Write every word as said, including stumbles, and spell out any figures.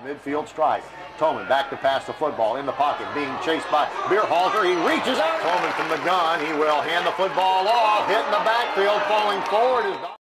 Midfield strike. Toman back to pass the football in the pocket, being chased by Beerhalter. He reaches out. Toman from the gun. He will hand the football off, hitting the backfield, falling forward. Is